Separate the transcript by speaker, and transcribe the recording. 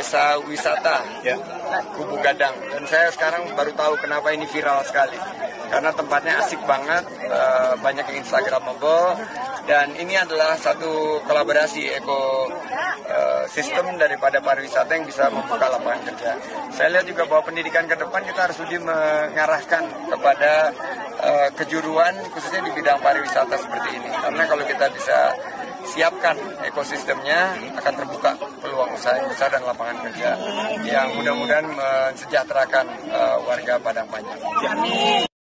Speaker 1: desa wisata Kubu Gadang. Dan saya sekarang baru tahu kenapa ini viral sekali. Karena tempatnya asik banget, banyak yang instagramable, dan ini adalah satu kolaborasi ekosistem daripada pariwisata yang bisa membuka lapangan kerja. Saya lihat juga bahwa pendidikan ke depan kita harus lebih mengarahkan kepada kejuruan khususnya di bidang pariwisata seperti ini. Karena kalau kita bisa siapkan ekosistemnya, akan terbuka peluang usaha yang besar dan lapangan kerja yang mudah-mudahan mensejahterakan warga Padang Panjang.